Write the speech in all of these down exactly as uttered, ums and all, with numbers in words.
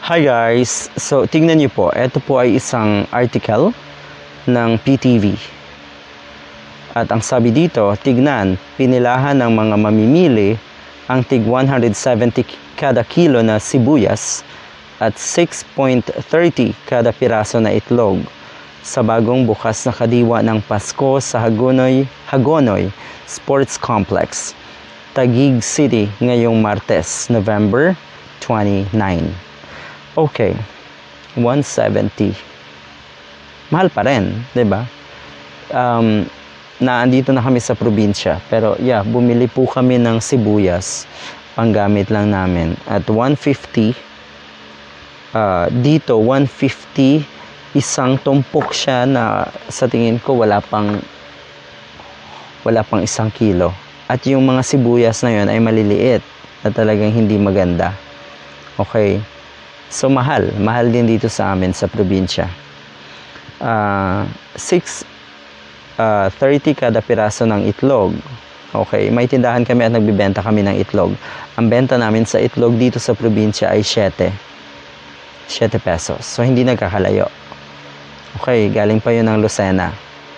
Hi guys! So, tingnan niyo po. Ito po ay isang article ng P T V. At ang sabi dito, tignan, pinilahan ng mga mamimili ang tig one hundred seventy kada kilo na sibuyas at six point three zero kada piraso na itlog sa bagong bukas na kadiwa ng Pasko sa Hagonoy, Hagonoy Sports Complex, Taguig City ngayong Martes, November twenty-ninth. Okay, one seventy. Mahal pa rin, 'di ba? Um, naandito na kami sa probinsya, pero yeah, bumili po kami ng sibuyas, panggamit lang namin. At one fifty, uh, dito one fifty, isang tumpok siya na sa tingin ko wala pang wala pang isang kilo. At yung mga sibuyas na yun ay maliliit na talagang hindi maganda. Okay. So, mahal. Mahal din dito sa amin sa probinsya. Uh, six thirty kada piraso ng itlog. Okay. May tindahan kami at nagbibenta kami ng itlog. Ang benta namin sa itlog dito sa probinsya ay seven. seven pesos. So, hindi nagkakalayo. Okay. Galing pa yun ng Lucena.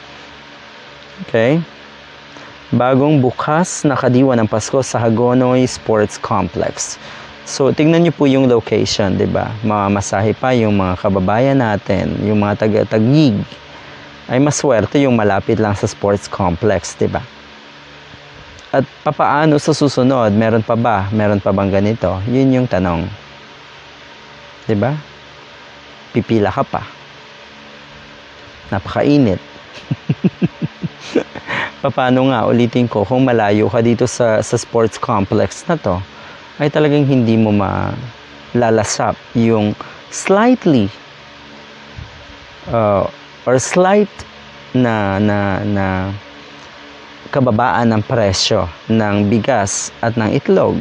Okay. Bagong bukas na kadiwa ng Pasko sa Hagonoy Sports Complex. So, tingnan niyo po yung location, 'di ba? Mamamasahe pa yung mga kababayan natin, yung mga taga-Taguig. Ay maswerte yung malapit lang sa sports complex, 'di ba? At papaano sa susunod? Meron pa ba? Meron pa bang ganito? Yun yung tanong. 'Di ba? Pipila ka pa. Napakainit. Paano nga, ulitin ko, kung malayo ka dito sa, sa sports complex na to, ay talagang hindi mo malalasap yung slightly uh, or slight na, na, na kababaan ng presyo ng bigas at ng itlog.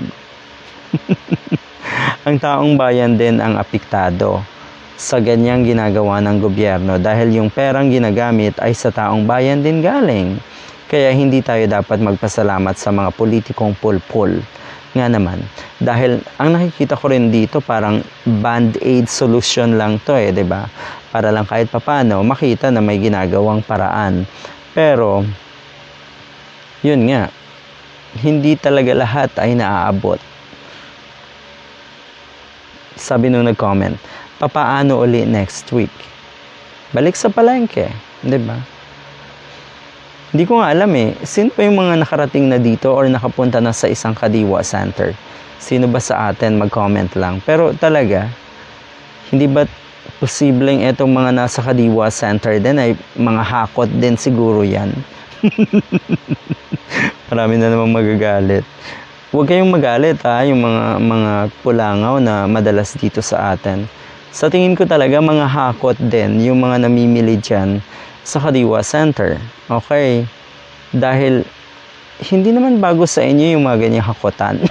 Ang taong bayan din ang apektado sa ganyang ginagawa ng gobyerno dahil yung perang ginagamit ay sa taong bayan din galing. Kaya hindi tayo dapat magpasalamat sa mga politikong pulpul. Nga naman, dahil ang nakikita ko rin dito parang band-aid solution lang to eh, 'di ba? Para lang kahit papano makita na may ginagawang paraan. Pero yun nga, hindi talaga lahat ay naaabot. Sabi nung nag-comment, papaano uli next week? Balik sa palengke, 'di ba? Hindi ko nga alam eh, sino pa yung mga nakarating na dito or nakapunta na sa isang kadiwa center? Sino ba sa atin? Mag-comment lang. Pero talaga, hindi ba posibleng itong mga nasa kadiwa center din ay mga hakot din siguro yan? Marami na namang magagalit. Huwag kayong magalit ha, yung mga, mga pulangaw na madalas dito sa atin. Sa tingin ko talaga mga hakot din yung mga namimili dyan sa Kadiwa Center. Okay? Dahil hindi naman bago sa inyo yung mga ganyang hakutan.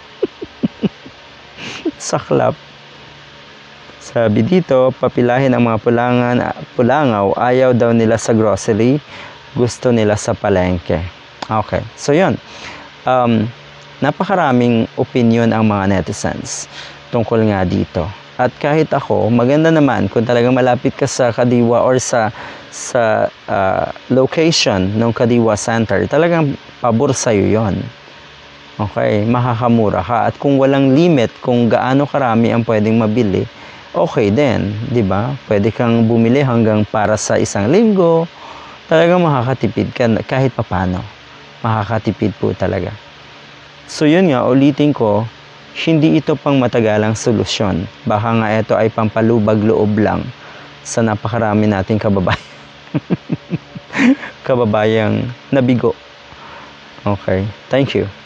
Saklap. Sabi dito, papilahin ang mga pulangan, pulangaw, ayaw daw nila sa grocery, gusto nila sa palengke. Okay. So, yun. Um, napakaraming opinion ang mga netizens tungkol nga dito. At kahit ako, maganda naman kung talagang malapit ka sa Kadiwa or sa sa uh, location ng Kadiwa Center, talagang pabor sa'yo yon. Okay, makakamura ka. At kung walang limit kung gaano karami ang pwedeng mabili, okay din, di ba? Pwede kang bumili hanggang para sa isang linggo, talagang makakatipid ka kahit papano. Makakatipid po talaga. So yun nga, ulitin ko, hindi ito pang matagalang solusyon. Baka nga ito ay pampalubag loob lang sa napakarami nating kababayan. Kababayang nabigo. Okay. Thank you.